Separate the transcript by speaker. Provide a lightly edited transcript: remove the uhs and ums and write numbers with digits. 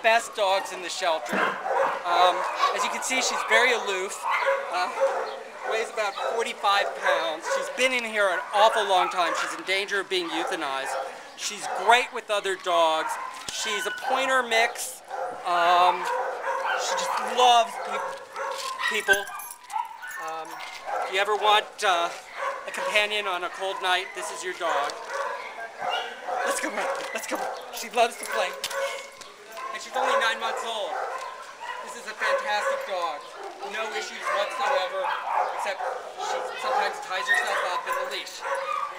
Speaker 1: best dogs in the shelter. As you can see, she's very aloof. Weighs about 45 pounds. She's been in here an awful long time. She's in danger of being euthanized. She's great with other dogs. She's a pointer mix. She just loves people. If you ever want a companion on a cold night, this is your dog. Let's go, let's go. She loves to play. And she's only 9 months old. This is a fantastic dog. No issues whatsoever, except she sometimes ties herself up in the leash.